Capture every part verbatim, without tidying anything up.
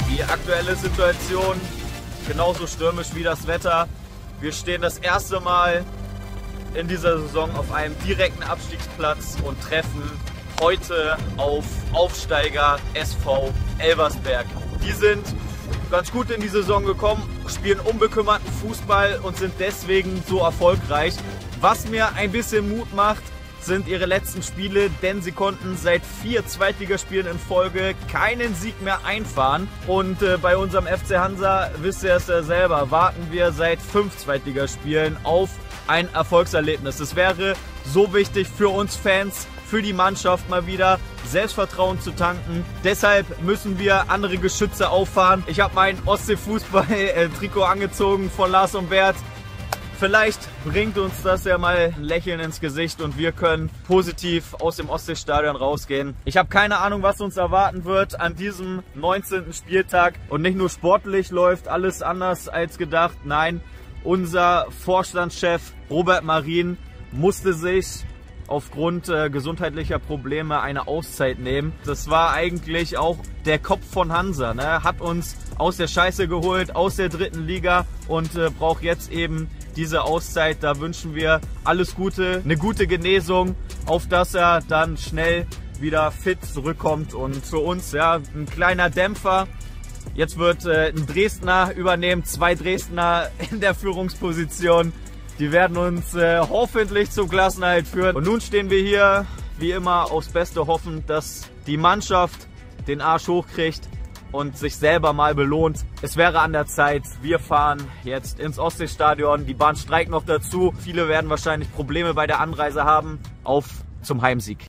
Die aktuelle Situation genauso stürmisch wie das Wetter. Wir stehen das erste Mal in dieser Saison auf einem direkten Abstiegsplatz und treffen heute auf Aufsteiger S V Elversberg. Die sind ganz gut in die Saison gekommen, spielen unbekümmerten Fußball und sind deswegen so erfolgreich. Was mir ein bisschen Mut macht, sind ihre letzten Spiele, denn sie konnten seit vier Zweitligaspielen in Folge keinen Sieg mehr einfahren. Und äh, bei unserem F C Hansa, wisst ihr es ja selber, warten wir seit fünf Zweitligaspielen auf ein Erfolgserlebnis. Es wäre so wichtig für uns Fans, für die Mannschaft mal wieder Selbstvertrauen zu tanken. Deshalb müssen wir andere Geschütze auffahren. Ich habe mein Ostsee-Fußball-Trikot angezogen von Lars und Bert. Vielleicht bringt uns das ja mal ein Lächeln ins Gesicht und wir können positiv aus dem Ostseestadion rausgehen. Ich habe keine Ahnung, was uns erwarten wird an diesem neunzehnten Spieltag. Und nicht nur sportlich läuft alles anders als gedacht. Nein, unser Vorstandschef Robert Marin musste sich aufgrund äh, gesundheitlicher Probleme eine Auszeit nehmen. Das war eigentlich auch der Kopf von Hansa, ne? Hat uns aus der Scheiße geholt, aus der dritten Liga und äh, braucht jetzt eben diese Auszeit. Da wünschen wir alles Gute, eine gute Genesung, auf dass er dann schnell wieder fit zurückkommt. Und für uns ja ein kleiner Dämpfer. Jetzt wird äh, ein Dresdner übernehmen, zwei Dresdner in der Führungsposition. Die werden uns äh, hoffentlich zum Klassenerhalt führen. Und nun stehen wir hier, wie immer, aufs Beste hoffen, dass die Mannschaft den Arsch hochkriegt und sich selber mal belohnt. Es wäre an der Zeit. Wir fahren jetzt ins Ostseestadion. Die Bahn streikt noch dazu. Viele werden wahrscheinlich Probleme bei der Anreise haben. Auf zum Heimsieg.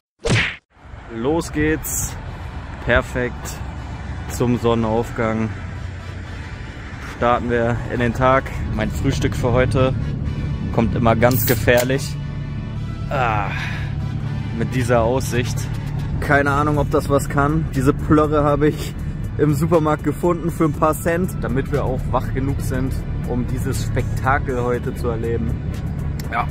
Los geht's. Perfekt zum Sonnenaufgang. Starten wir in den Tag. Mein Frühstück für heute kommt immer ganz gefährlich. Ah, mit dieser Aussicht. Keine Ahnung, ob das was kann. Diese Plörre habe ich im Supermarkt gefunden für ein paar Cent, damit wir auch wach genug sind, um dieses Spektakel heute zu erleben. Ja,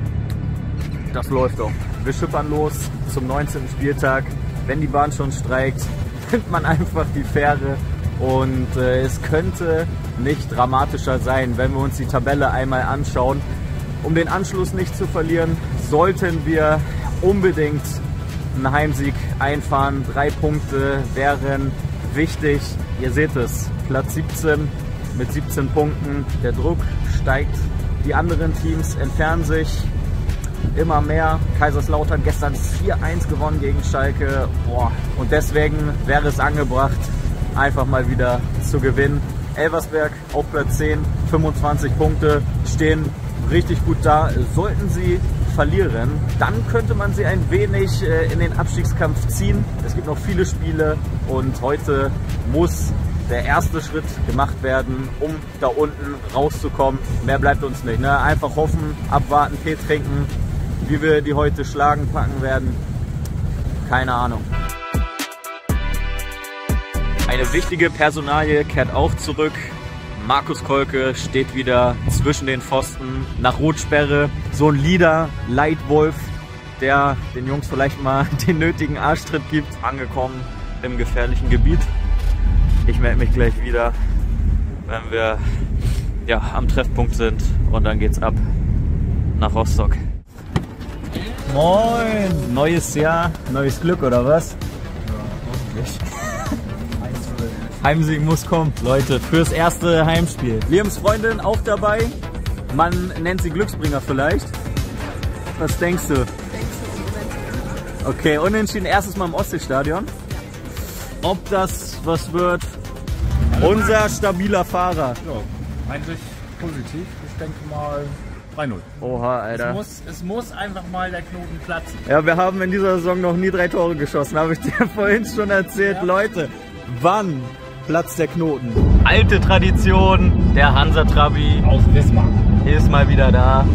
das läuft doch. Wir schippern los zum neunzehnten Spieltag. Wenn die Bahn schon streikt, nimmt man einfach die Fähre. Und äh, es könnte nicht dramatischer sein, wenn wir uns die Tabelle einmal anschauen. Um den Anschluss nicht zu verlieren, sollten wir unbedingt einen Heimsieg einfahren. Drei Punkte wären wichtig. Ihr seht es, Platz siebzehn mit siebzehn Punkten. Der Druck steigt. Die anderen Teams entfernen sich immer mehr. Kaiserslautern gestern vier eins gewonnen gegen Schalke. Boah. Und deswegen wäre es angebracht, einfach mal wieder zu gewinnen. Elversberg auf Platz zehn, fünfundzwanzig Punkte, stehen richtig gut da. Sollten sie verlieren, dann könnte man sie ein wenig äh, in den Abstiegskampf ziehen. Es gibt noch viele Spiele und heute muss der erste Schritt gemacht werden, um da unten rauszukommen. Mehr bleibt uns nicht, ne? Einfach hoffen, abwarten, Tee trinken. Wie wir die heute schlagen, packen werden, keine Ahnung. Eine wichtige Personalie kehrt auch zurück. Markus Kolke steht wieder zwischen den Pfosten nach Rotsperre. So ein Leader, Leitwolf, der den Jungs vielleicht mal den nötigen Arschtritt gibt. Angekommen im gefährlichen Gebiet. Ich melde mich gleich wieder, wenn wir ja, am Treffpunkt sind. Und dann geht's ab nach Rostock. Moin! Neues Jahr, neues Glück oder was? Ja, hoffentlich. Heimsieg muss kommen, Leute, fürs erste Heimspiel. Liams Freundin auch dabei. Man nennt sie Glücksbringer vielleicht. Was denkst du? Okay, unentschieden erstes Mal im Ostseestadion. Ob das was wird? Unser stabiler Fahrer. Ja, eigentlich positiv. Ich denke mal drei null. Oha, Alter. Es muss, es muss einfach mal der Knoten platzen. Ja, wir haben in dieser Saison noch nie drei Tore geschossen, habe ich dir vorhin schon erzählt. Ja. Leute, wann platzt der Knoten? Alte Tradition, der Hansa-Trabi aus Wismar ist mal wieder da.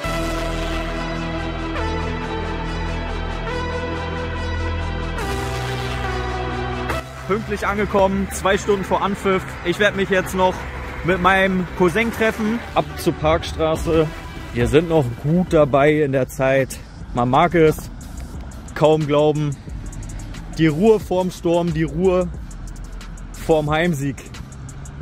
Pünktlich angekommen, zwei Stunden vor Anpfiff. Ich werde mich jetzt noch mit meinem Cousin treffen. Ab zur Parkstraße. Wir sind noch gut dabei in der Zeit. Man mag es kaum glauben. Die Ruhe vorm Sturm, die Ruhe vorm Heimsieg.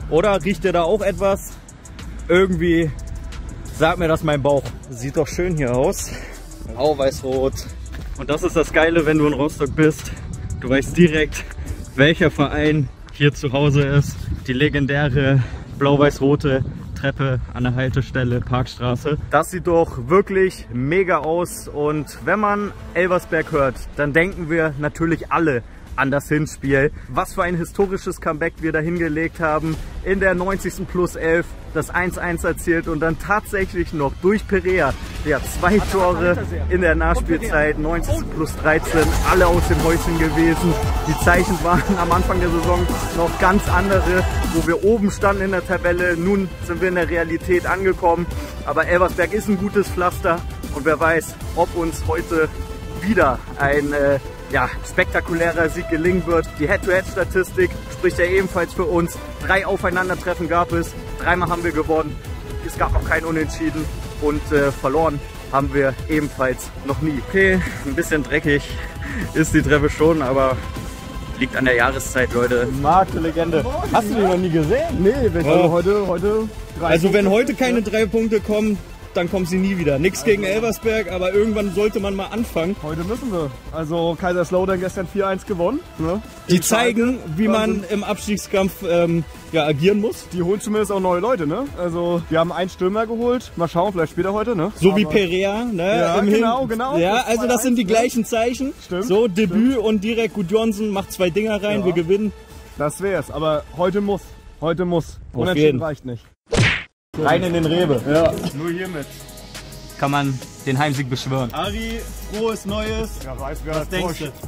Oder riecht ihr da auch etwas? Irgendwie sagt mir das mein Bauch. Sieht doch schön hier aus. Blau-Weiß-Rot. Und das ist das Geile, wenn du in Rostock bist. Du weißt direkt, welcher Verein hier zu Hause ist. Die legendäre blau-weiß-rote Treppe an der Haltestelle Parkstraße. Das sieht doch wirklich mega aus. Und wenn man Elversberg hört, dann denken wir natürlich alle an das Hinspiel. Was für ein historisches Comeback wir da hingelegt haben. In der neunzigsten plus elf das eins eins erzielt und dann tatsächlich noch durch Perea, der zwei Tore in der Nachspielzeit, neunzigsten plus dreizehn, alle aus dem Häuschen gewesen. Die Zeichen waren am Anfang der Saison noch ganz andere, wo wir oben standen in der Tabelle. Nun sind wir in der Realität angekommen. Aber Elversberg ist ein gutes Pflaster und wer weiß, ob uns heute wieder ein äh, ja, spektakulärer Sieg gelingen wird. Die Head-to-Head-Statistik spricht ja ebenfalls für uns. Drei Aufeinandertreffen gab es, dreimal haben wir gewonnen. Es gab noch kein Unentschieden und äh, verloren haben wir ebenfalls noch nie. Okay, ein bisschen dreckig ist die Treppe schon, aber liegt an der Jahreszeit, Leute. Marke Legende. Hast du die noch nie gesehen? Nee, wenn ich also heute, heute drei Also wenn Punkte, heute keine drei Punkte kommen, dann kommen sie nie wieder. Nichts gegen Elversberg, aber irgendwann sollte man mal anfangen. Heute müssen wir. Also Kaiserslautern gestern vier eins gewonnen. Ne? Die zeigen, wie man im Abstiegskampf ähm, ja, agieren muss. Die holen zumindest auch neue Leute, ne? Also wir haben einen Stürmer geholt. Mal schauen, vielleicht später heute, ne? So aber wie Perea, ne? Ja, Im genau, Hin genau. Ja, Das also das sind die ne? gleichen Zeichen. Stimmt. So, Debüt stimmt. und direkt Gut Johnson macht zwei Dinger rein, Ja. wir gewinnen. Das wär's. Aber heute muss. Heute muss. Auf Unentschieden jeden. reicht nicht. Rein in den Rewe. Ja. Nur hiermit. Kann man den Heimsieg beschwören. Ari, frohes Neues. Ja, weiß wer Was das denkst du? täuscht.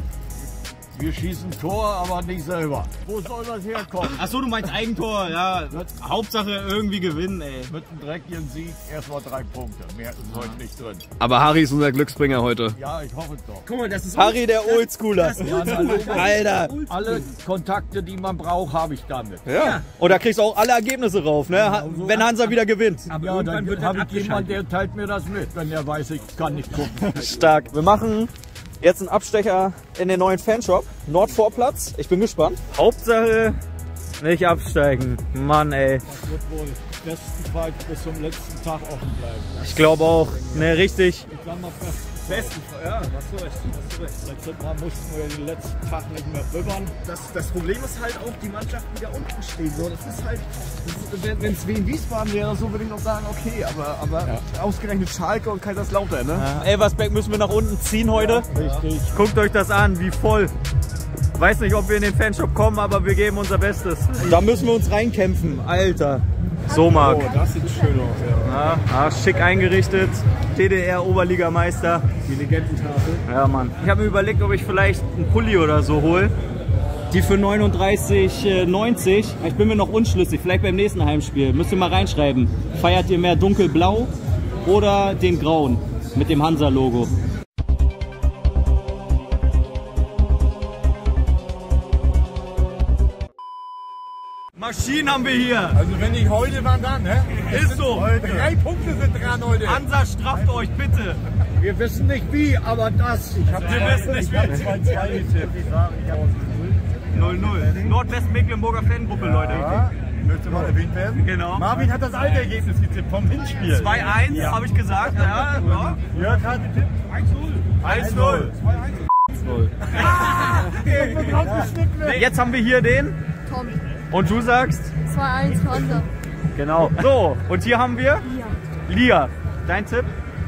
Wir schießen Tor, aber nicht selber. Wo soll das herkommen? Achso, du meinst Eigentor, ja. Hauptsache irgendwie gewinnen, ey. Mit einem dreckigen Sieg erstmal drei Punkte. Mehr ist heute nicht drin. Aber Harry ist unser Glücksbringer heute. Ja, ich hoffe es doch. Guck mal, das ist Harry, der Oldschooler. Alter. Alle Kontakte, die man braucht, habe ich damit. Ja. Und da kriegst du auch alle Ergebnisse rauf, ne? Ha- wenn Hansa wieder gewinnt. Aber Ja, irgendwann dann wird habe das ich jemanden, abgeschaltet. der teilt mir das mit, wenn er weiß, ich kann nicht gucken. Stark. Wir machen jetzt einen Abstecher in den neuen Fanshop. Nordvorplatz. Ich bin gespannt. Hauptsache nicht absteigen. Mann, ey. Das wird wohl bestenfalls bis zum letzten Tag offen bleiben. Ich glaube auch. Ne, richtig. Ich sag mal fest. Besten, ja, hast du recht, hast du recht. Letztes Mal mussten wir den letzten Tag nicht mehr bibbern. Das, das Problem ist halt auch, die Mannschaften, die da unten stehen. So, das ist halt, wenn es Wien Wiesbaden wäre, so würde ich noch sagen, okay, aber, aber ausgerechnet Schalke und Kaiserslautern, ne? Ja. Elversberg müssen wir nach unten ziehen heute. Richtig. Guckt euch das an, wie voll. Weiß nicht, ob wir in den Fanshop kommen, aber wir geben unser Bestes. Da müssen wir uns reinkämpfen, Alter. So, Marc. Oh, das sieht schön aus. Ja. Ja, ja, schick eingerichtet. T D R-Oberligameister. Die Legendentafel. Ja, Mann. Ich habe mir überlegt, ob ich vielleicht einen Pulli oder so hole. Die für neununddreißig neunzig. Ich bin mir noch unschlüssig. Vielleicht beim nächsten Heimspiel. Müsst ihr mal reinschreiben. Feiert ihr mehr dunkelblau oder den grauen mit dem Hansa-Logo? Maschinen haben wir hier. Also wenn ich heute war, dann, ne? Ist so. Drei Punkte sind dran heute. Hansa, strafft euch bitte. Wir wissen nicht wie, aber das. Ich habe Wir wissen nicht wie. zwei zwei getippt. null null. Nordwestmecklenburger Fangruppe, Leute. Möchte mal erwähnt werden? Genau. Marvin hat das alte Ergebnis getippt vom Hinspiel. zwei eins, habe ich gesagt. Ja, ja. Jörg hat getippt eins null. eins null. Jetzt haben wir hier den. Tom. Und du sagst? zwei eins für Hansa. Genau. So, und hier haben wir Ja. Lia. Dein Tipp?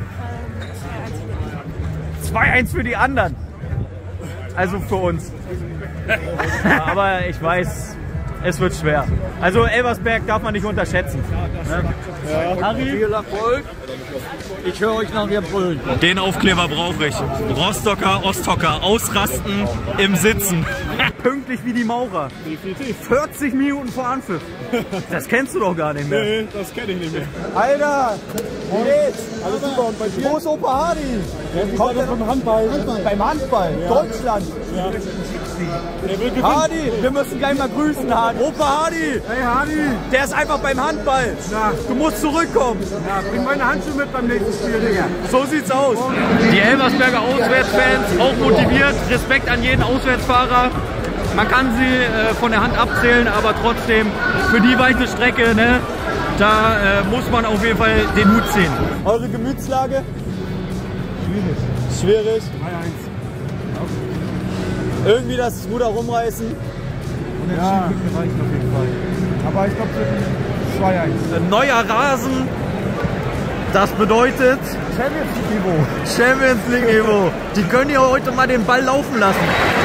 zwei eins für die anderen. Also für uns. Aber ich weiß, es wird schwer. Also Elversberg darf man nicht unterschätzen. Ja. Harry? Viel Erfolg. Ich höre euch nachher brüllen. Den Aufkleber brauche ich. Rostocker, Osthocker, ausrasten im Sitzen. Pünktlich wie die Maurer. Definitiv. vierzig Minuten vor Anpfiff. Das kennst du doch gar nicht mehr. Nee, das kenne ich nicht mehr. Alter, wie geht's? Alles super und bei dir? Wo ist Opa Hardy? Ja, kommt er vom Handball? Beim Handball, Deutschland. Ja. Der will gewinnen. Hardy, wir müssen gleich mal grüßen, Hardy. Opa Hardy, Hey Hardy! der ist einfach beim Handball. Du musst zurückkommen. Ja, bring meine Handschuhe mit beim nächsten Spiel, Digga. So sieht's aus. Die Elversberger Auswärtsfans auch motiviert. Respekt an jeden Auswärtsfahrer. Man kann sie äh, von der Hand abzählen, aber trotzdem für die weite Strecke, ne, da äh, muss man auf jeden Fall den Hut ziehen. Eure Gemütslage? Schwierig. Schwierig. drei eins. Irgendwie das Ruder rumreißen. Und ja. Wird mir reichen auf jeden Fall. Aber ich glaube, zwei eins. Ein neuer Rasen, das bedeutet Champions League Niveau. Champions League Niveau. Die können hier heute mal den Ball laufen lassen.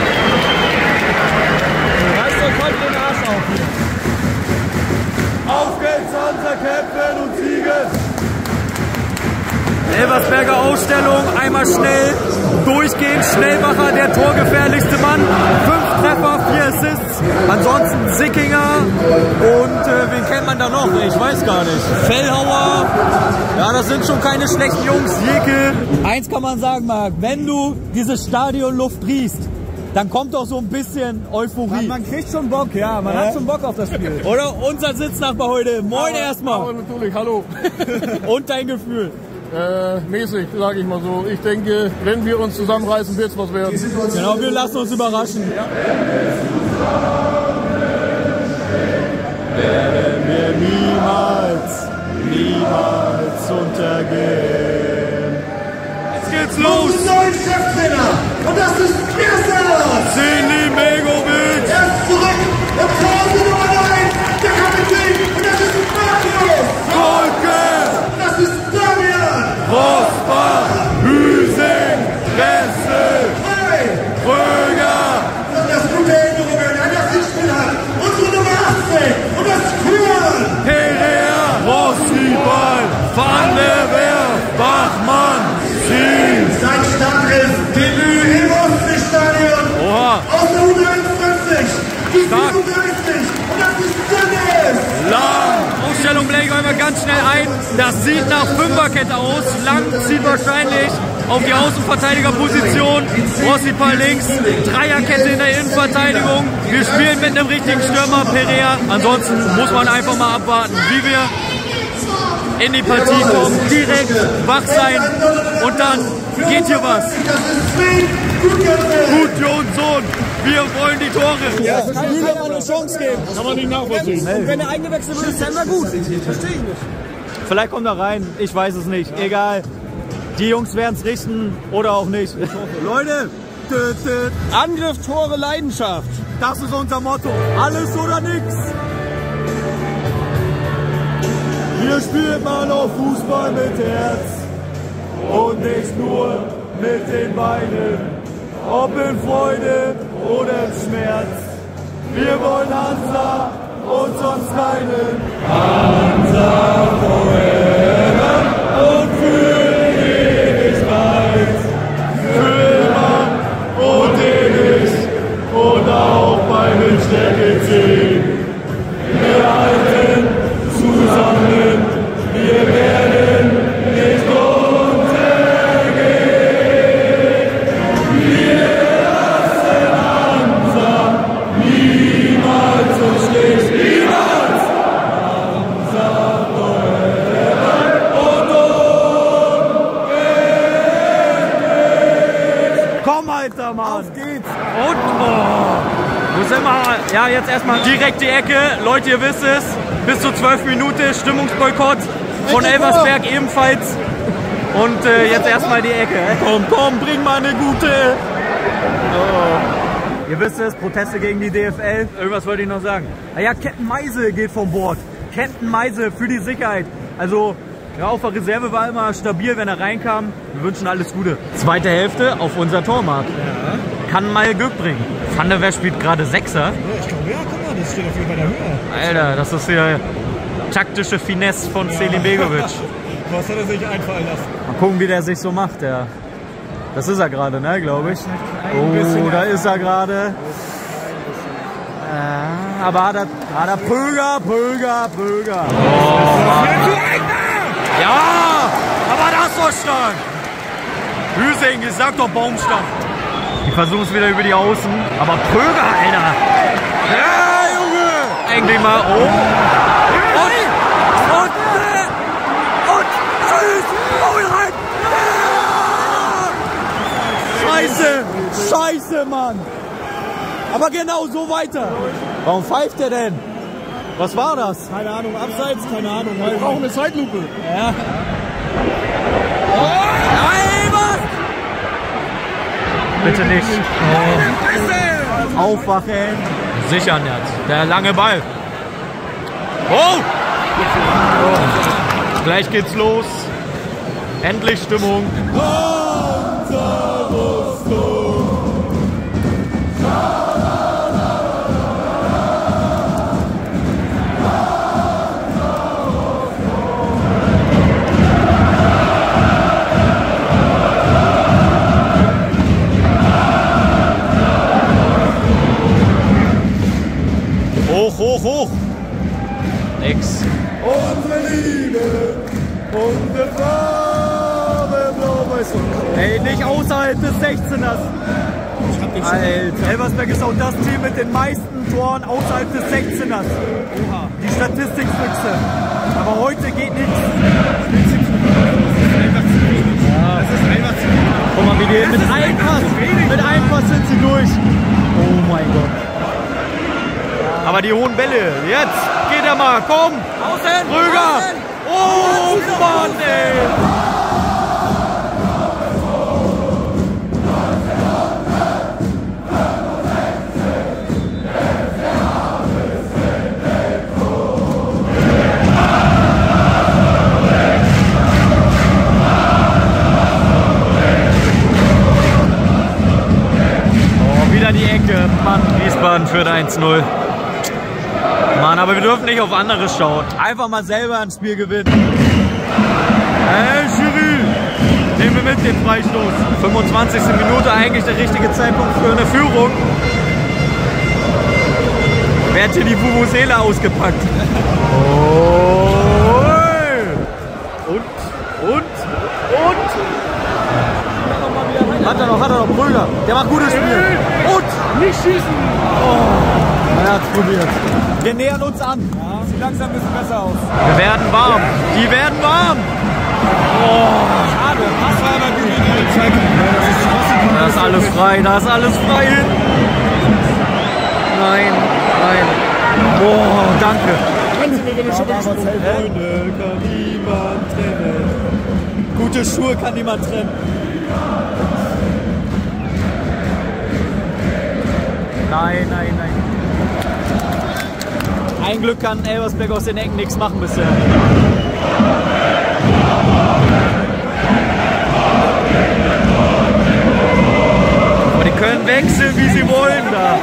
Reißt euch heute den Arsch auf hier. Auf geht's, Hansa, kämpfen und siegen! Elversberger Ausstellung, einmal schnell durchgehen. Schnellmacher, der torgefährlichste Mann. Fünf Treffer, vier Assists. Ansonsten Sickinger und äh, wen kennt man da noch? Ich weiß gar nicht. Fellhauer. Ja, das sind schon keine schlechten Jungs. Jekyll. Eins kann man sagen, Marc, wenn du diese Stadionluft riechst, dann kommt doch so ein bisschen Euphorie. Man, man kriegt schon Bock, ja. Man Ja. hat schon Bock auf das Spiel. Oder unser Sitznachbar heute. Moin erstmal. Aber natürlich, hallo. Und dein Gefühl? Äh, mäßig, sage ich mal so. Ich denke, wenn wir uns zusammenreißen, wird es was werden. Genau, wir lassen uns überraschen. Werden wir niemals, niemals untergehen. Jetzt geht's los. Neuen Cheftrainer. Und das ist Kirsten. Zeli Begovic. Er ist zurück. Und zu Hause Nummer neun. Der Kapitän. Und das ist Marius. Kolke. Und das ist Damian. Rosbach. Hüsing. Ressel. Hey. Kröger. Und das gute Erinnerungen an das Hinspiel hat. Unsere Nummer achtzehn. Und das ist Kuhn. Perea. Rossibal. Van der Werf. Bachmann. Sieg. Sein Startelf-Debüt im Ostseestadion. Oha. Aus der U dreiundfünfzig. Die Stark. siebenunddreißig. Und das ist Dennis. Lang. Ausstellung blende ich einmal ganz schnell ein. Das sieht nach Fünferkette aus. Lang zieht wahrscheinlich auf die Außenverteidigerposition. Rossipal links. Dreierkette in der Innenverteidigung. Wir spielen mit einem richtigen Stürmer, Perea. Ansonsten muss man einfach mal abwarten, wie wir in die Partie kommen. Direkt wach sein und dann geht hier was. Das ist Sven Gudjonsson. Gut, Jonsson. Wir wollen die Tore. Ja, kann Müller mal eine Chance geben. Kann man nicht nachvollziehen. Und wenn er eingewechselt wird, ist dann mal gut. Verstehe ich nicht. Vielleicht kommt er rein, ich weiß es nicht. Egal. Die Jungs werden es richten oder auch nicht. Leute, tü, tü. Angriff, Tore, Leidenschaft. Das ist unser Motto. Alles oder nix. Hier spielt man auch Fußball mit Herz und nicht nur mit den Beinen. Ob in Freude oder im Schmerz. Wir wollen Hansa und sonst keinen. Hansa forever und für Ewigkeit. Für immer und ewig und auch beim Strecke ziehen. Wir halten zusammen, wir werden nicht untergehen. Wir lassen Hansa niemals im Stich, niemals. Hansa forever und unendlich. Komm, Alter, Mann. Auf geht's. Und, oh. Wo sind wir? Ja, jetzt erstmal direkt die Ecke. Leute, ihr wisst es. Bis zu zwölf Minuten Stimmungsboykott von Elversberg ebenfalls. Und äh, jetzt erstmal die Ecke. Komm, komm, bring mal eine gute. Oh. Ihr wisst es, Proteste gegen die D F L. Irgendwas wollte ich noch sagen. Ah ja, Captain Meisel geht vom Bord. Captain Meisel für die Sicherheit. Also, ja, auf der Reserve war immer stabil, wenn er reinkam. Wir wünschen alles Gute. Zweite Hälfte auf unser Tormarkt. Ja. Kann mal Glück bringen. Van der Werf spielt gerade Sechser. Ich glaube, ja, guck mal, das steht auf jeden Fall da höher. Alter, das ist hier taktische Finesse von ja. Selim Begovic. Was hat er sich einfallen lassen? Mal gucken, wie der sich so macht. Der. Das ist er gerade, ne, glaube ich. Oh, da ist er gerade. Ja, aber hat er, hat er Pröger, Pröger, Pröger. Oh, Mann. Ja, aber das ist doch stark. Hüsing, ich sag doch Baumstamm. Die versuchen es wieder über die Außen. Aber Pröger, Alter. Ja, Junge. Eigentlich mal um. Und, und, und, tschüss. Maul rein. Ja. Scheiße, scheiße, Mann. Aber genau so weiter. Warum pfeift er denn? Was war das? Keine Ahnung, abseits, keine Ahnung. Wir brauchen eine Zeitlupe. Ja. Nein, was? Bitte nicht. Oh. Aufwachen. Sichern jetzt. Der lange Ball. Oh! Oh! Gleich geht's los. Endlich Stimmung. Hoch, hoch, hoch. Nix. Unsere Liebe und der Farbe blau-weiß und Ey, nicht außerhalb des sechzehners. Alter. Elversberg ist auch das Team mit den meisten Toren außerhalb des sechzehners. Oha. Die Statistikfüchse. Aber heute geht nichts. Ja. Das ist einfach zu wenig. Guck mal, wie die mit einem Pass, mit einem Pass sind sie durch. Oh mein Gott. Aber die hohen Bälle, jetzt geht er mal, komm! Außen! Rüger! Oh Mann, ey! Oh, wieder die Ecke. Mann, Wiesbaden führt eins null. Mann, aber wir dürfen nicht auf anderes schauen. Einfach mal selber ein Spiel gewinnen. Hey, Jury! Nehmen wir mit den Freistoß. fünfundzwanzigste Minute, eigentlich der richtige Zeitpunkt für eine Führung. Wer hat hier die Vuvuzela ausgepackt? Oh! Und, und, und! Hat er noch, hat er noch, Brüder. Der macht gutes Spiel. Und! Nicht schießen! Oh! Er hat's probiert. Wir nähern uns an. Ja, sieht langsam ein bisschen besser aus. Wir werden warm. Die werden warm. Oh. Schade, das war aber gut in der Zeit. Da ist alles frei, da ist alles frei. Nein, nein. Boah, danke. Freunde kann niemand trennen. Gute Schuhe kann niemand trennen. Nein, nein, nein. Ein Glück kann Elversberg aus den Ecken nichts machen bisher. Aber die können wechseln, wie sie wollen da.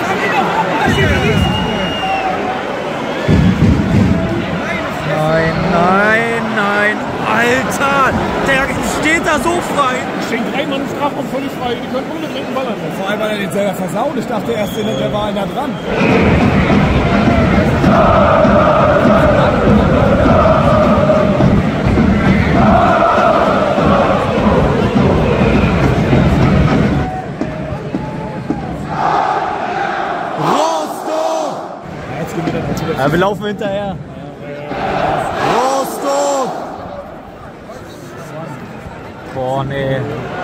Nein, nein, nein. Alter, der steht da so frei. Schenkt ein Mann im Strafraum völlig frei. Die können ohne den Ball an. Vor allem, weil er den selber versaut. Ich dachte erst, der war einer dran. Ja, wir laufen hinterher. Rostock! Boah, nee.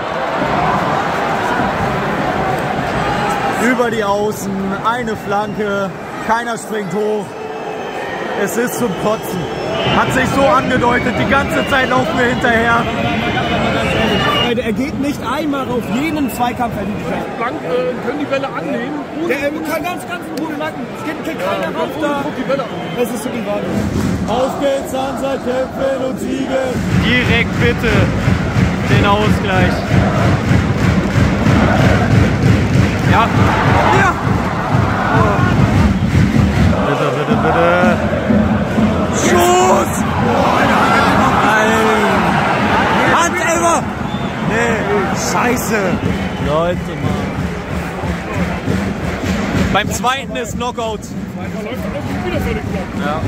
Über die Außen, eine Flanke, keiner springt hoch. Es ist zum Kotzen. Hat sich so angedeutet, die ganze Zeit laufen wir hinterher. Er geht nicht einmal auf jeden Zweikampf. Blank äh, können die Bälle annehmen. Der kann ganz, ganz in Ruhe nacken. Es geht, geht keiner rauf da. Die Bälle an. Das ist wirklich wahr. Auf geht's, Hansa, kämpfen und siegen. Direkt bitte den Ausgleich. Ja. Ja. Oh. Bitte, bitte, bitte. Schuss! Nein! Handelber! Nee, scheiße! Leute, Mann. Beim zweiten ist Knockout. Ja.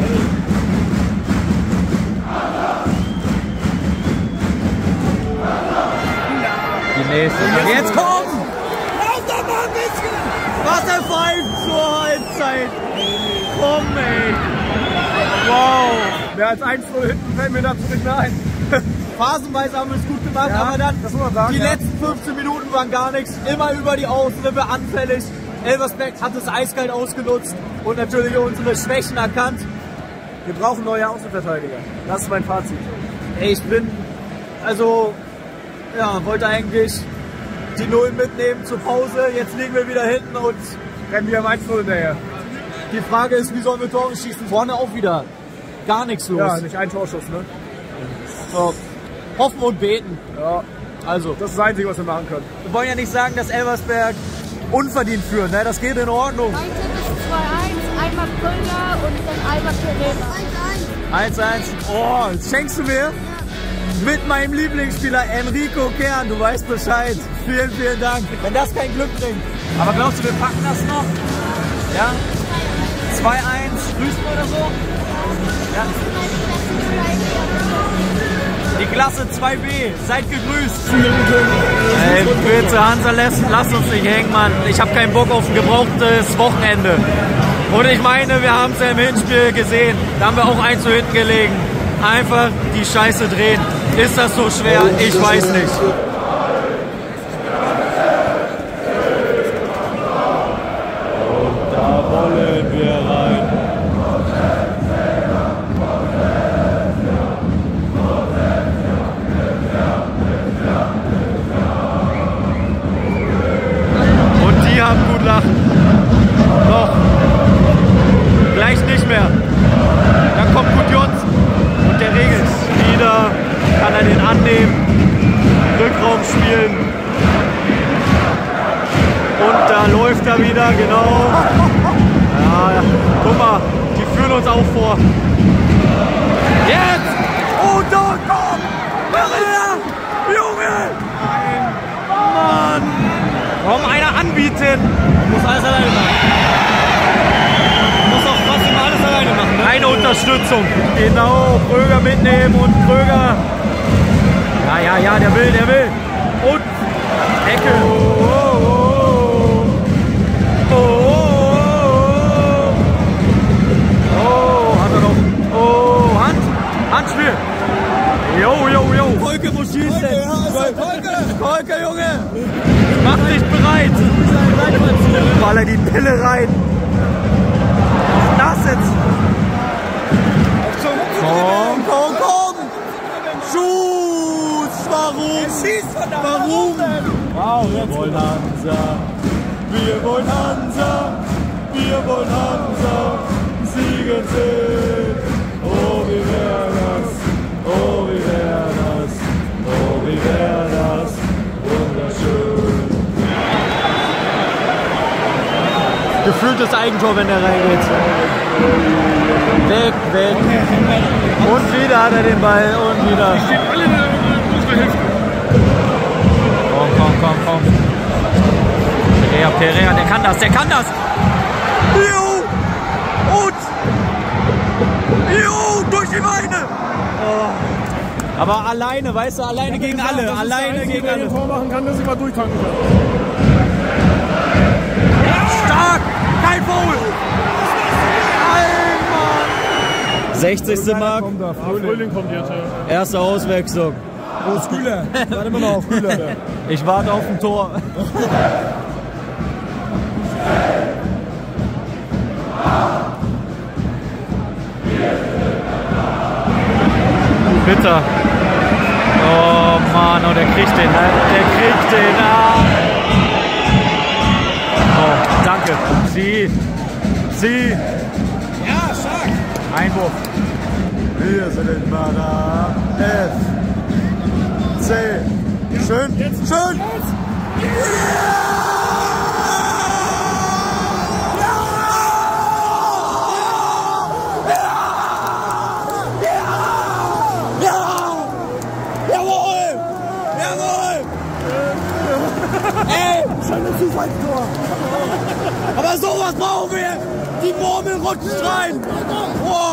Die nächste. Jetzt komm! Lauf doch mal ein bisschen! Was er pfeift zur Halbzeit! Komm, ey! Wow! Mehr als eins null hinten fällt mir dazu nicht mehr ein. Phasenweise haben wir es gut gemacht, Ja, aber dann das muss man sagen, die ja. letzten fünfzehn Minuten waren gar nichts. Immer über die Außenrippe anfällig. Elversberg hat es eiskalt ausgenutzt und natürlich unsere Schwächen erkannt. Wir brauchen neue Außenverteidiger. Das ist mein Fazit. Ey, ich bin, also, ja, wollte eigentlich die Null mitnehmen zur Pause. Jetzt liegen wir wieder hinten und Rennen wir am eins null hinterher. die Frage ist, wie sollen wir Tore schießen? Vorne auch wieder gar nichts los. Ja, nicht ein Torschuss, ne? So. Hoffen und beten. Ja, Also, das ist das Einzige, was wir machen können. wir wollen ja nicht sagen, dass Elversberg unverdient führt, ne? Das geht in Ordnung. Heute ist zwei eins, einmal Kölner und dann einmal Pereira. eins eins. Oh, das schenkst du mir? Mit meinem Lieblingsspieler Enrico Kern, du weißt Bescheid. Vielen, vielen Dank. Wenn das kein Glück bringt. Aber glaubst du, wir packen das noch? Ja? zwei eins, grüßen oder so? Ja. Die Klasse zwei B, seid gegrüßt. Ey, bitte Hansa, lass, lass uns nicht hängen, Mann. Ich habe keinen Bock auf ein gebrauchtes Wochenende. Und ich meine, wir haben es ja im Hinspiel gesehen. Da haben wir auch eins zu hinten gelegen. Einfach die Scheiße drehen. Ist das so schwer? Ich weiß nicht. Und da wollen wir rein. Und die haben gut lachen. Doch. Gleich nicht mehr. Dann kommt gut Jons. Und der regelt. Wieder kann er den annehmen. Rückraum spielen. Und da läuft er wieder, genau. Ja, ja. Guck mal, die führen uns auch vor. Jetzt! Oh, da kommt! Pereira! Junge! Mann! Warum einer anbieten? Muss alles alleine machen. Muss auch trotzdem alles alleine machen. Ne? Eine Unterstützung. Genau, Kröger mitnehmen und Kröger. Ja, ja, ja, der will, der will. Und Ecke. Oh, oh, oh. Oh, oh, oh. Oh, hat er noch. Oh, Hand. Handspiel. Jo, jo, jo. Kolke, wo schießt denn? Kolke, Kolke, Junge. Mach dich bereit. Ball er die Pille rein. Das jetzt. Komm, komm, komm. Schuss. Warum? Warum? Wow, wir wollen Hansa. Wir wollen Hansa. Wir wollen Hansa. Siegen sehen. Oh, wie wär das? Oh, wie wär das? Oh, wie wär das? Wunderschön. Gefühltes Eigentor, wenn er reingeht. Weg, weg. Und wieder hat er den Ball. Und wieder. Die stehen alle in unserer Hälfte. Komm, komm, komm, komm. Pereira, Pereira, der kann das, der kann das. Jo! Und! Jo! Durch die Beine! Oh. Aber alleine, weißt du, alleine gegen alle. Das ist Alleine der Einzige, gegen der alle. ein Tor machen kann, dass ich mal durchtanken kann. Stark! Kein Foul! Mann! sechzigste Mark. Ah, Frühling kommt jetzt, ja. Erste Auswechslung. Wo ist Kühler? Warte immer noch auf Kühler. Ich warte auf ein Tor. Bitter. Oh Mann, oh, der kriegt den, ne? Der kriegt den. Ah. Oh, danke. Sie. Sie. Ja, stark. Einwurf. Wir sind in Mara. F. C. Schön. Schön. Aber sowas brauchen wir! Die Murmel rutscht rein! Oh,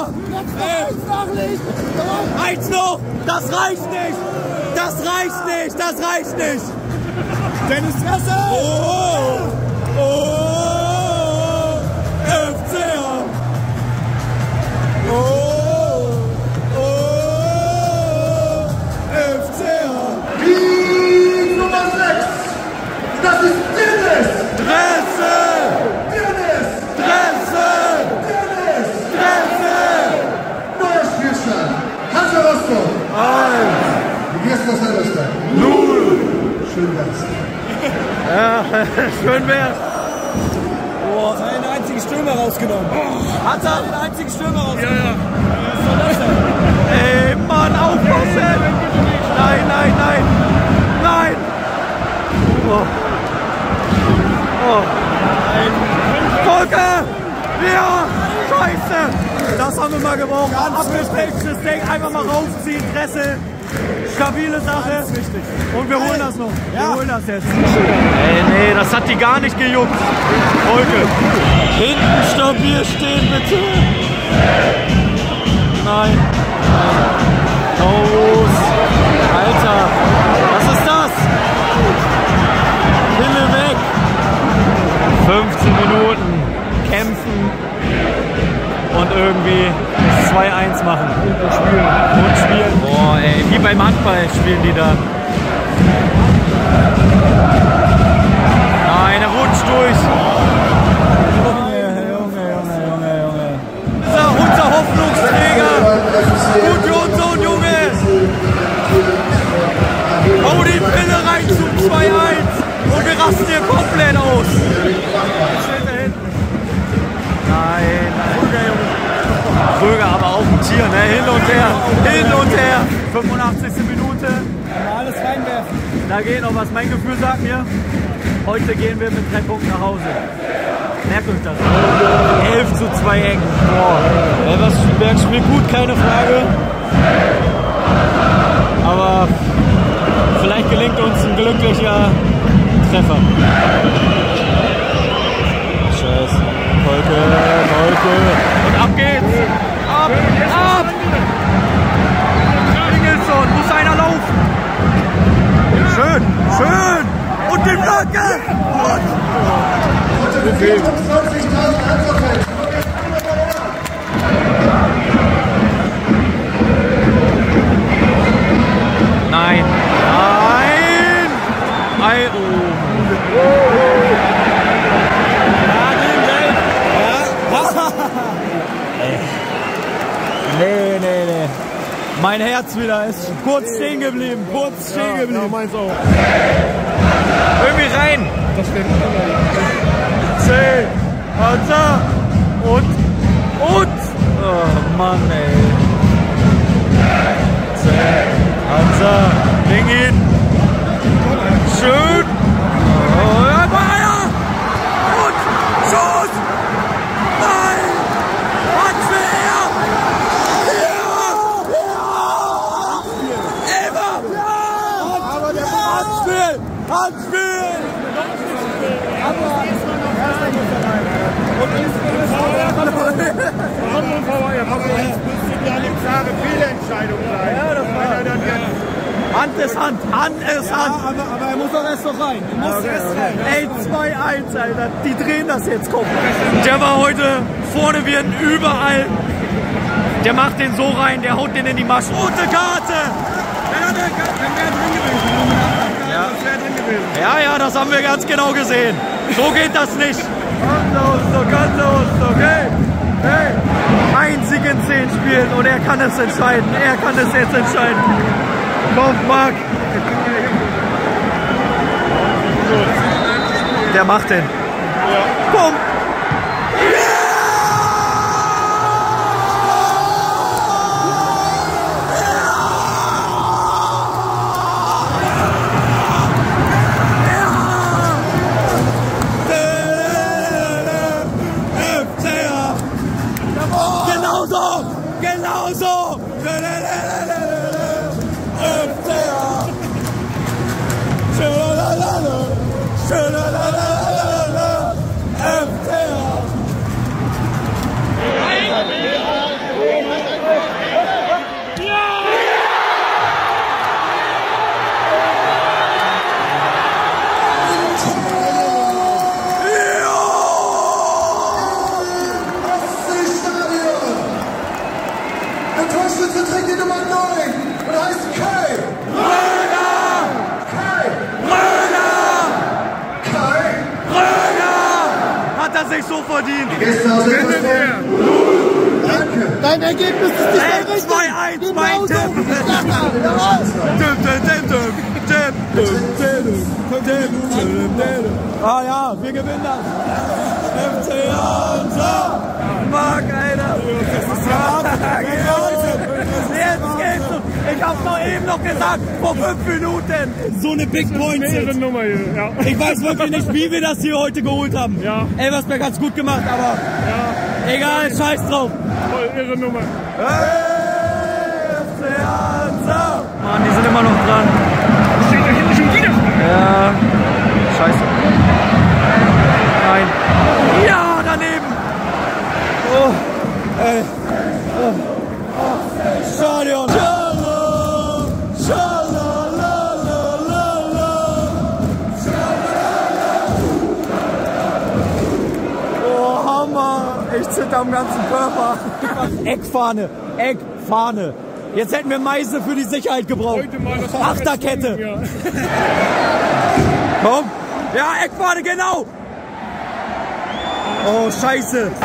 eins noch! Das reicht nicht! Das reicht nicht! Das reicht nicht! Dennis Dressel! Oh! Oh! F C A! Oh! Oh! F C A! Die Nummer sechs, das ist Dennis! Dressel! schön wär's. Ja, schön wär's. Boah, hat er den einzigen Stürmer rausgenommen. Hat er den einzigen Stürmer rausgenommen? Ja, ja. Was soll das denn? Ey, Mann, aufpassen! Nein, nein, nein! Nein! Oh. Oh. Nein. Volker! Ja! Scheiße! Das haben wir mal gebraucht. Abgespechtstes Ding, einfach mal raufziehen, Dressel. Stabile Sache. Und wir holen das noch. Wir Ja. holen das jetzt. Ey, nee, das hat die gar nicht gejuckt. Volker. Hinten stabil stehen, bitte. Nein. Los! Alter! Was ist das? Himmel weg! fünfzehn Minuten kämpfen und irgendwie zwei eins machen. Und spielen. Und spielen. Boah, ey, wie beim Handball spielen die da. Nein, er rutscht durch. Junge, Junge, Junge, Junge, Junge. Unser, unser Hoffnungsträger. Gut für uns und Junge. Hau die Pille rein zum zwei eins. Und wir rasten hier komplett aus. Nein, Krüger, Junge. Krüger, aber auch ein Tier, ne? Hin und her, hin und her. fünfundachtzigste Minute. Alles reinwerfen. Da geht noch was. Mein Gefühl sagt mir, heute gehen wir mit drei Punkten nach Hause. Merkt euch das. elf zu zwei Ecken. Boah. Elversberg spielt gut, keine Frage. Aber vielleicht gelingt uns ein glücklicher Treffer. Scheiße. Kolke, Kolke. Und ab geht's. Ab, ab. Ingelsson, muss einer laufen. Schön, schön. Und die Flagge. Und okay. Nein, nein. Ei, oh. Nee, nee, nee. Mein Herz wieder ist kurz stehen geblieben. Kurz stehen Ja, geblieben. ja, meins auch. Irgendwie rein. Das stimmt. Zehn. Hansa. Und. Und. Oh Mann, ey. Zehn. Hansa. Ding ihn. Schön. Oh, ja, Bayer. Und. Schuss. Nein. Was will er? Handspiel! Handspiel! Hand ist Hand, Hand ist Hand. Ja, aber, aber er muss doch erst noch rein. Er muss Okay, erst okay. rein. Ey, zwei eins, Alter. Die drehen das jetzt komplett. Der war heute vorne wie ein überall. Der macht den so rein, der haut den in die Masche. Rote Karte! Ja. ja, ja, das haben wir ganz genau gesehen. So geht das nicht. Ganz aus, ganz aus, okay. Hey. Ein Sieg in zehn Spielen und er kann es entscheiden. Er kann es jetzt entscheiden. Komm, Marc. Der macht den. Komm. Genauso! Genauso! Torschütze trägt die Nummer neun und heißt Kai. Röger! Kai. Röger! Kai. Röger! Hat er sich so verdient. Die Gäste aus Elversberg. Dein Ergebnis ist nicht mehr richtig. zwei eins, mein Tipp. Ah ja, wir gewinnen das. F C Hansa. Marc, Alter. Jetzt geht's so. Ich hab's doch eben noch gesagt, vor fünf Minuten. So eine Big Points. Nummer hier, ja. Ich weiß wirklich nicht, wie wir das hier heute geholt haben. Ja. Elversberg hat's gut gemacht, aber Ja. egal, scheiß drauf. Voll irre Nummer. F C Hansa. Mann, die sind immer noch dran. Steht da hinten schon wieder. Ja, scheiße. Nein. Ja, daneben. Oh, ey. Oh. Oh. Stadion. Schala, schalalalalala. Oh, Hammer. Ich zitter am ganzen Körper. Eckfahne, Eckfahne. Jetzt hätten wir Meise für die Sicherheit gebraucht. Heute mal das Achterkette. Ja. Komm. Ja, Eckfahne, genau. Oh, scheiße. Ja!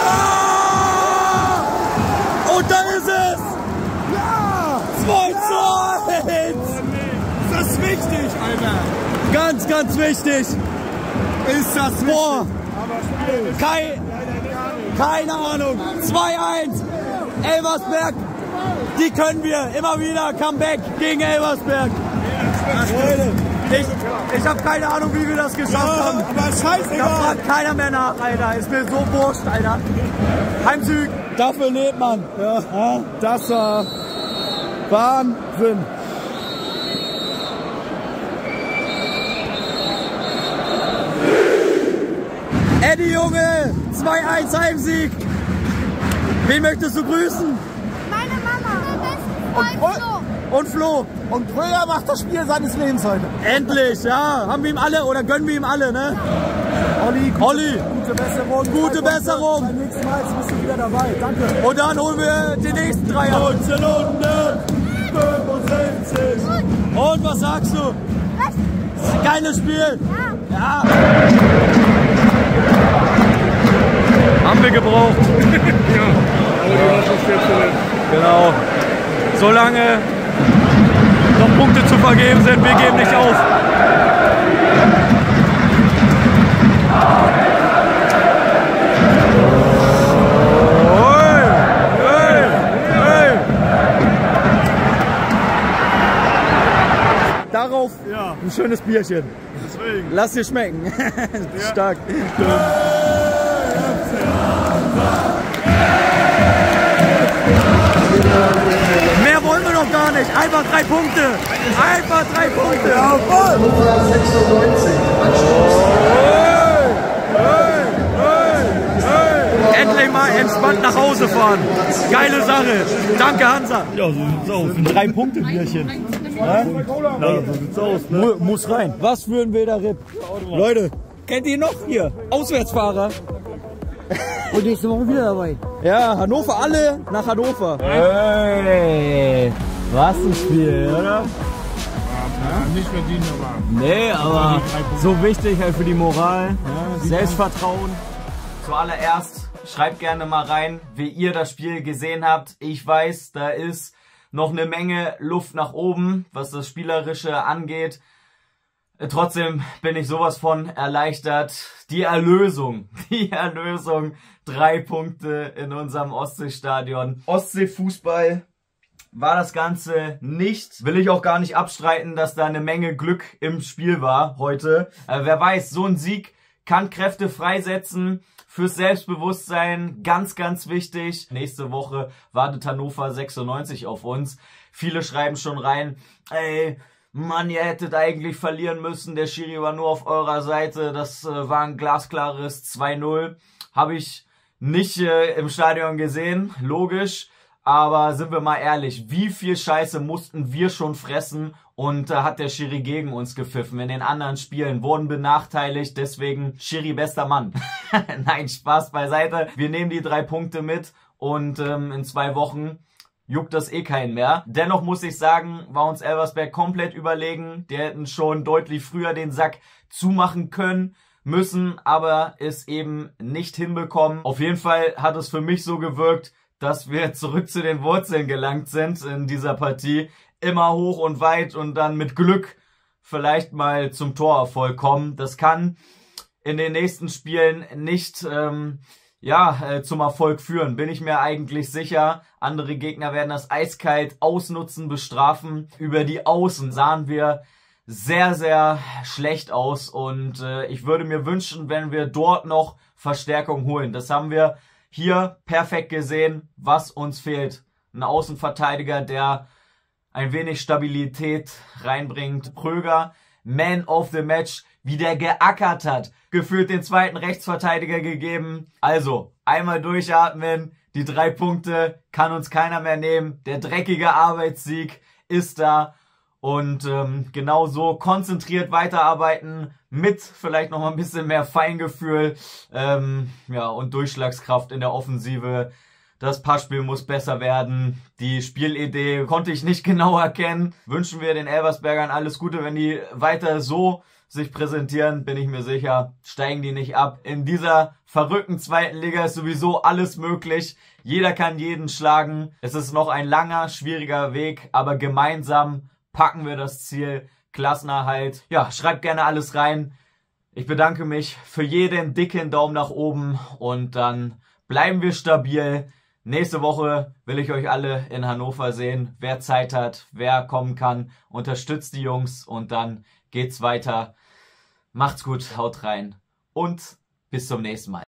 Und da ist es. Ja! zwei zu eins. Das ist wichtig, Alter. Ganz, ganz wichtig. Ist das wichtig? Boah. Kein, keine Ahnung. zwei eins. Elversberg. Die können wir. Immer wieder Comeback gegen Elversberg. Leute, ich, ich habe keine Ahnung, wie wir das geschafft Ja, haben. aber scheißegal. Da fragt keiner mehr nach, Alter. Ist mir so wurscht, Alter. Heimzug, dafür lebt man. Ja, Ja. das war Wahnsinn. Eddie, Junge, zwei eins Heimsieg. Wen möchtest du grüßen? Meine Mama. Mein Und- Flo. Und Flo. Und Brüder macht das Spiel seines Lebens heute. Endlich, ja. Haben wir ihm alle oder gönnen wir ihm alle, ne? Olli, gute, Olli. gute Besserung. Gute Besserung. Beim nächsten Mal bist du wieder dabei. Danke. Und dann holen wir die nächsten drei ab. neunzehnhundertfünfundsiebzig. Und was sagst du? Geiles Spiel. Ja. Haben wir gebraucht. Ja, aber die Hoffnung steht zuletzt. Genau. Solange noch Punkte zu vergeben sind, wir geben nicht auf. Oi, oi, oi. Darauf Ja. ein schönes Bierchen. Deswegen. Lass dir schmecken. Stark. Mehr wollen wir doch gar nicht. Einfach drei Punkte. Einfach drei Punkte. Jawohl. Endlich mal entspannt nach Hause fahren. Geile Sache. Danke, Hansa. Ja, so sieht's aus. Ein Drei-Punkte-Bierchen. Ja? Na, so sieht's aus. Ne? Mu muss rein. Was für ein wilder Ripp. Leute, kennt ihr noch hier? Auswärtsfahrer. Und nächste Woche wieder dabei. Ja, Hannover, alle nach Hannover. Hey, was ein Spiel, oder? Ja, nicht verdient, aber. Nee, aber so wichtig halt für die Moral, Selbstvertrauen. Zuallererst schreibt gerne mal rein, wie ihr das Spiel gesehen habt. Ich weiß, da ist noch eine Menge Luft nach oben, was das Spielerische angeht. Trotzdem bin ich sowas von erleichtert. Die Erlösung, die Erlösung. Drei Punkte in unserem Ostseestadion. Ostseefußball war das Ganze nicht. Will ich auch gar nicht abstreiten, dass da eine Menge Glück im Spiel war heute. Äh, wer weiß, so ein Sieg kann Kräfte freisetzen. Fürs Selbstbewusstsein ganz, ganz wichtig. Nächste Woche wartet Hannover sechsundneunzig auf uns. Viele schreiben schon rein, ey, Mann, ihr hättet eigentlich verlieren müssen. Der Schiri war nur auf eurer Seite. Das äh, war ein glasklares zwei null. Habe ich nicht äh, im Stadion gesehen, logisch. Aber sind wir mal ehrlich, wie viel Scheiße mussten wir schon fressen und äh, hat der Schiri gegen uns gepfiffen. In den anderen Spielen wurden benachteiligt, deswegen Schiri bester Mann. Nein, Spaß beiseite. Wir nehmen die drei Punkte mit und ähm, in zwei Wochen juckt das eh keinen mehr. Dennoch muss ich sagen, war uns Elversberg komplett überlegen. Die hätten schon deutlich früher den Sack zumachen können, müssen, aber es eben nicht hinbekommen. Auf jeden Fall hat es für mich so gewirkt, dass wir zurück zu den Wurzeln gelangt sind in dieser Partie. Immer hoch und weit und dann mit Glück vielleicht mal zum Torerfolg kommen. Das kann in den nächsten Spielen nicht ähm, ja äh, zum Erfolg führen, bin ich mir eigentlich sicher. Andere Gegner werden das eiskalt ausnutzen, bestrafen. Über die Außen sahen wir sehr, sehr schlecht aus und äh, ich würde mir wünschen, wenn wir dort noch Verstärkung holen. Das haben wir hier perfekt gesehen, was uns fehlt. Ein Außenverteidiger, der ein wenig Stabilität reinbringt. Pröger, Man of the Match, wie der geackert hat. Gefühlt den zweiten Rechtsverteidiger gegeben. Also, einmal durchatmen. Die drei Punkte kann uns keiner mehr nehmen. Der dreckige Arbeitssieg ist da. Und ähm, genau so konzentriert weiterarbeiten mit vielleicht noch mal ein bisschen mehr Feingefühl ähm, ja, und Durchschlagskraft in der Offensive. Das Passspiel muss besser werden. Die Spielidee konnte ich nicht genau erkennen. Wünschen wir den Elversbergern alles Gute, wenn die weiter so sich präsentieren, bin ich mir sicher, steigen die nicht ab. In dieser verrückten zweiten Liga ist sowieso alles möglich. Jeder kann jeden schlagen. Es ist noch ein langer, schwieriger Weg, aber gemeinsam packen wir das Ziel. Klassenerhalt. Ja, schreibt gerne alles rein. Ich bedanke mich für jeden dicken Daumen nach oben und dann bleiben wir stabil. Nächste Woche will ich euch alle in Hannover sehen. Wer Zeit hat, wer kommen kann, unterstützt die Jungs und dann geht's weiter. Macht's gut, haut rein und bis zum nächsten Mal.